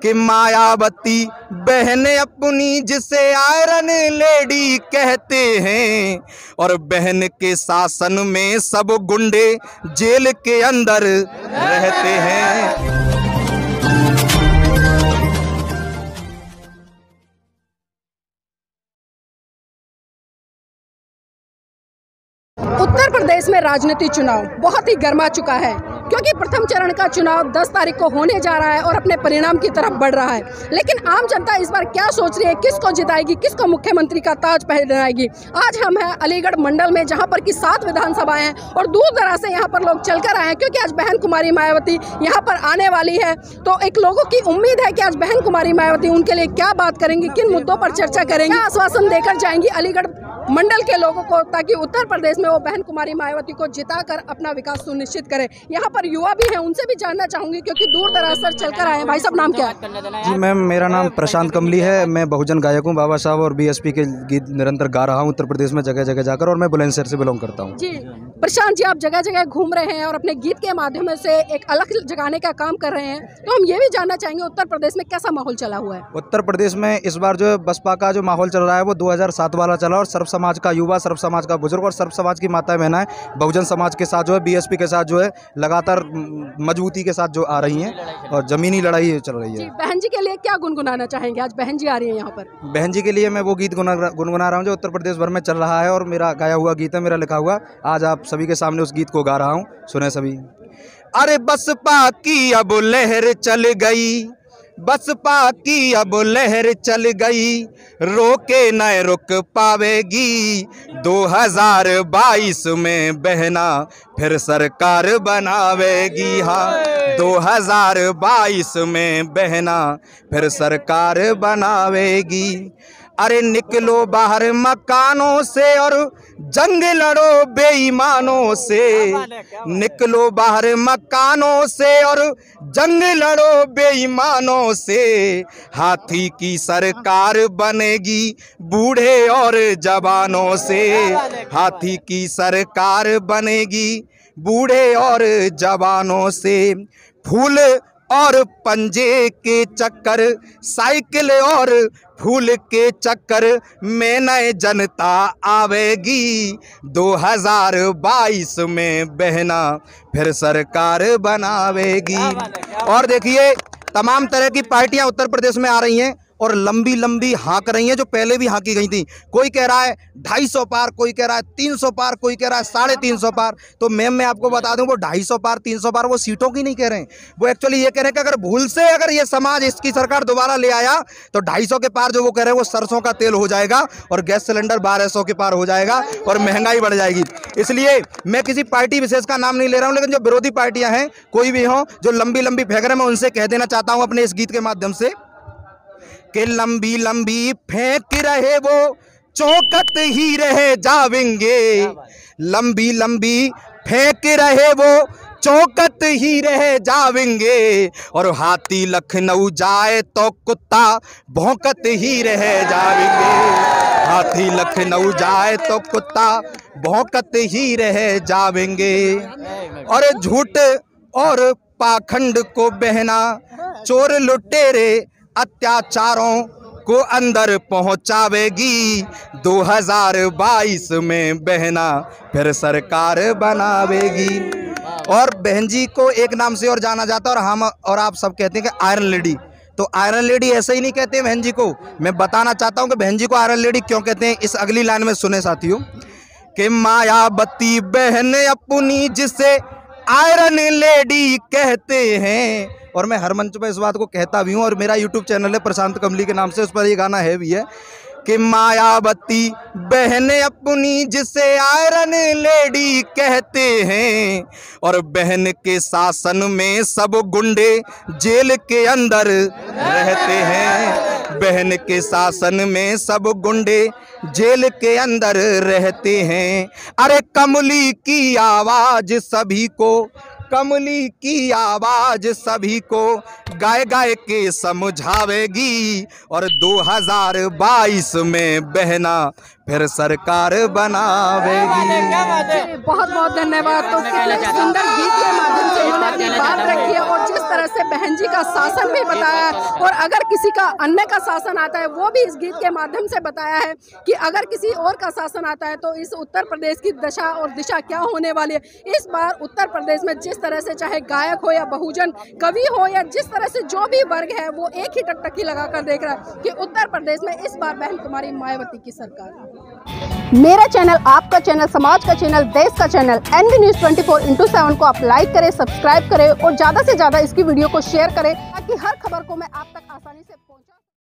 कि मायावती बहन अपनी जिसे आयरन लेडी कहते हैं, और बहन के शासन में सब गुंडे जेल के अंदर रहते हैं। उत्तर प्रदेश में राजनीति चुनाव बहुत ही गर्मा चुका है, क्योंकि प्रथम चरण का चुनाव 10 तारीख को होने जा रहा है और अपने परिणाम की तरफ बढ़ रहा है। लेकिन आम जनता इस बार क्या सोच रही है, किसको जिताएगी, किसको मुख्यमंत्री का ताज पहनाएगी। आज हम हैं अलीगढ़ मंडल में, जहां पर कि 7 विधानसभाएं हैं और दूर दराज से यहां पर लोग चलकर आए हैं, क्योंकि आज बहन कुमारी मायावती यहां पर आने वाली है। तो एक लोगों की उम्मीद है कि आज बहन कुमारी मायावती उनके लिए क्या बात करेंगी, किन मुद्दों पर चर्चा करेंगी, क्या आश्वासन देकर जाएंगी अलीगढ़ मंडल के लोगों को, ताकि उत्तर प्रदेश में वो बहन कुमारी मायावती को जिताकर अपना विकास सुनिश्चित करें। यहाँ पर युवा भी हैं, उनसे भी जानना चाहूंगी, क्योंकि दूर दराज से चलकर आए हैं। भाई साहब, नाम क्या है? जी मैम, मेरा नाम प्रशांत कमली है। मैं बहुजन गायक हूँ। बाबा साहब और बीएसपी के गीत निरंतर गा रहा हूँ उत्तर प्रदेश में जगह जगह जाकर, और मैं बुलंदशहर से बिलोंग करता हूँ। जी प्रशांत जी, आप जगह जगह घूम रहे हैं और अपने गीत के माध्यम से एक अलग जगाने का काम कर रहे हैं, तो हम ये भी जानना चाहेंगे उत्तर प्रदेश में कैसा माहौल चला हुआ है। उत्तर प्रदेश में इस बार जो बसपा का जो माहौल चल रहा है वो 2007 वाला चला, और सर्व समाज का युवा, सर्व समाज का बुजुर्ग और सर्व समाज की माताएं बहनाएं बहुजन समाज के साथ जो है, बीएसपी के साथ जो है लगातार मजबूती के साथ जो आ रही हैं, और जमीनी लड़ाई चल रही है। बहन जी के लिए क्या गुनगुनाना चाहेंगे? आज बहन जी आ रही है यहाँ पर। बहन जी के लिए मैं वो गीत गुनगुना रहा हूँ जो उत्तर प्रदेश भर में चल रहा है, और मेरा गाया हुआ गीत है, मेरा लिखा हुआ। आज आप सभी के सामने उस गीत को गा रहा हूँ, सुने सभी। अरे बसपा की अब लहर चल गई, बसपा की अब लहर चल गई, रोके न रुक पावेगी। 2022 में बहना फिर सरकार बनावेगी। हाँ, 2022 में बहना फिर सरकार बनावेगी। अरे निकलो बाहर मकानों से और जंग लड़ो बेईमानों से, निकलो बाहर मकानों से और जंग लड़ो बेईमानों से। हाथी की सरकार बनेगी बूढ़े और जवानों से, हाथी की सरकार बनेगी बूढ़े और जवानों से। फूल और पंजे के चक्कर, साइकिल और फूल के चक्कर में नए जनता आवेगी। 2022 में बहना फिर सरकार बनावेगी। और देखिए, तमाम तरह की पार्टियां उत्तर प्रदेश में आ रही हैं और लंबी लंबी हाँक रही हैं, जो पहले भी हाँकी गई थी। कोई कह रहा है 250 पार, कोई कह रहा है 300 पार, कोई कह रहा है 350 पार। तो मैम मैं आपको बता दूं, वो 250 पार 300 पार वो सीटों की नहीं कह रहे हैं, वो एक्चुअली ये कह रहे हैं कि अगर भूल से अगर ये समाज इसकी सरकार दोबारा ले आया तो 250 के पार जो वो कह रहे हैं वो सरसों का तेल हो जाएगा, और गैस सिलेंडर 1200 के पार हो जाएगा, और महंगाई बढ़ जाएगी। इसलिए मैं किसी पार्टी विशेष का नाम नहीं ले रहा हूँ, लेकिन जो विरोधी पार्टियां हैं, कोई भी हो, जो लंबी लंबी फेंक रहे हैं, मैं उनसे कह देना चाहता हूँ अपने इस गीत के माध्यम से कि लंबी लंबी फेंक रहे वो चौकत ही रह जावेंगे। लंबी लंबी फेंक रहे वो चौकत ही रह जावेंगे, और हाथी लखनऊ जाए तो कुत्ता भौंकत ही रह जावेंगे। हाथी लखनऊ जाए तो कुत्ता भौंकत ही रह जावेंगे। और झूठ और पाखंड को बहना, चोर लुटेरे अत्याचारों को अंदर पहुंचावेगी। 2022 में बहना फिर सरकार बनावेगी। और बहन जी को एक नाम से और जाना जाता है, और हम और आप सब कहते हैं कि आयरन लेडी। तो आयरन लेडी ऐसे ही नहीं कहते बहन जी को। मैं बताना चाहता हूं कि बहन जी को आयरन लेडी क्यों कहते हैं। इस अगली लाइन में सुने साथियों कि मायावती बहन अपनी जिसे आयरन लेडी कहते हैं। और मैं हर मंच पर इस बात को कहता भी हूँ, और मेरा यूट्यूब चैनल है प्रशांत कमली के नाम से, उस पर ये गाना है भी है कि मायावती बहन अपनी जिसे आयरन लेडी कहते हैं, और बहन के शासन में सब गुंडे जेल के अंदर रहते हैं। बहन के शासन में सब गुंडे जेल के अंदर रहते हैं। अरे कमली की आवाज सभी को, कमली की आवाज सभी को गाय गाय के समझावेगी। और 2022 में बहना फिर सरकार बनावेगी। बहुत बहुत धन्यवाद। तो कितने सुंदर गीत के माध्यम से उन्होंने अपनी बात रखी है और जिस तरह से बहन जी का शासन भी बताया है, और अगर किसी का अन्य का शासन आता है वो भी इस गीत के माध्यम से बताया है कि अगर किसी और का शासन आता है तो इस उत्तर प्रदेश की दशा और दिशा क्या होने वाली है। इस बार उत्तर प्रदेश में जिस तरह से चाहे गायक हो या बहुजन कवि हो या जिस तरह से जो भी वर्ग है वो एक ही टकटकी लगाकर देख रहा है कि उत्तर प्रदेश में इस बार बहन कुमारी मायावती की सरकार है। मेरा चैनल, आपका चैनल, समाज का चैनल, देश का चैनल NV News 24/7 को आप लाइक करें, सब्सक्राइब करें और ज़्यादा से ज़्यादा इसकी वीडियो को शेयर करें ताकि हर खबर को मैं आप तक आसानी से